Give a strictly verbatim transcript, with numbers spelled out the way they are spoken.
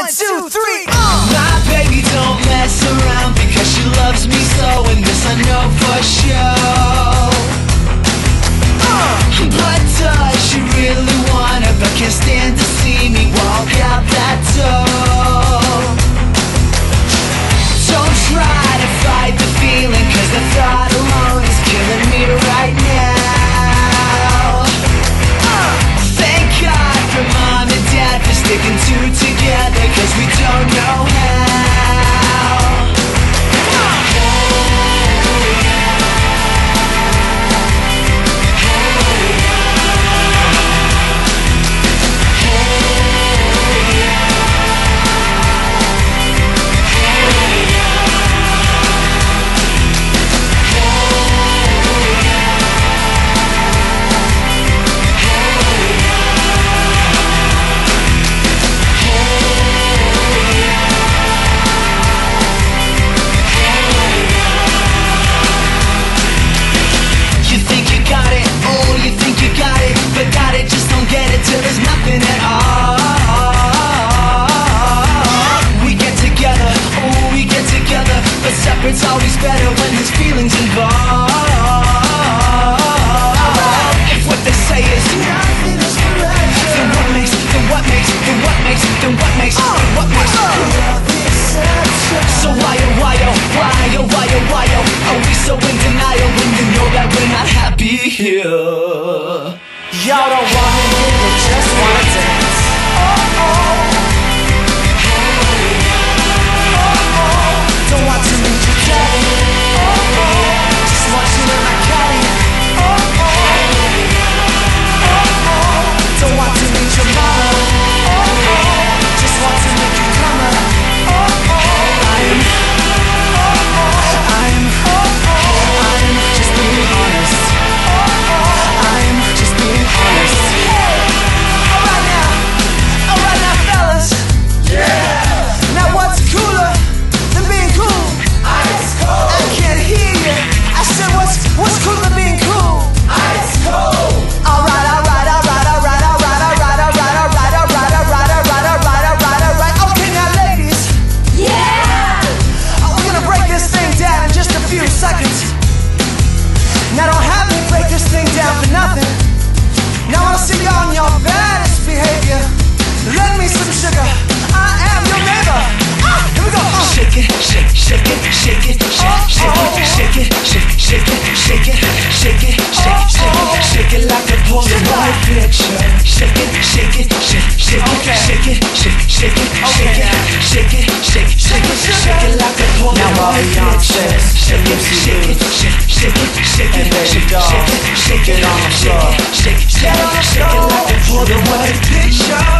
One, two, three, uh. My baby don't mess around because she loves me so, and this I know for sure. uh. But does she really wanna, but can't stand to see me walk out that door? Don't try to fight the feeling, cause the thought alone is killing me right now. uh. Thank God for mom and dad for sticking two together, cause we don't know how. Till there's nothing at all. We get together, oh, we get together, but separate's always better when there's feelings involved. If what they say is nothing is forever, then what makes, then what makes, then what makes, then what makes, then what makes love exception? So why oh why oh why oh why oh why oh are we so in denial when you know that we're not happy here? Y'all don't want me here, they just wanna dance. Oh oh, oh oh, don't want to meet your daddy. Oh oh, just want you in my caddy. Oh oh, oh oh, don't want to meet your mama. Oh oh, just want to make you come up. Oh oh, I'm, oh oh, I'm, oh oh, I'm just being honest. Oh oh, I'm just being honest. Hey, alright now, alright now fellas. Yeah. Now what's cooler than being cool? Ice cold. I can't hear you. I said what's what's cooler than being cool? Ice cold. Alright, alright, alright, alright, alright, alright, alright, alright, alright, alright, alright, alright, alright, alright. Okay now ladies. Yeah. We're gonna break this thing down in just a few seconds. Now don't have me break this thing down for nothing. Now I wanna see you on your baddest behavior. Lend me some sugar, I am your neighbor. Ah, here we go. Uh. Shake it, shake, shake it, shake it, shake, oh, shake oh. it, shake it, shake, shake it, shake it, shake it, shake, oh, shake it, shake it like a Polaroid picture. Shake it, shake it, shake, shake it, shake it, shake, shake it, shake it, shake it, shake, shake it, shake it like a Polaroid picture. Shake it, shake it, shake, shake it, shake it, shake it, shake it, shake it on the floor. Shake it, shake it, shake it like a Polaroid picture.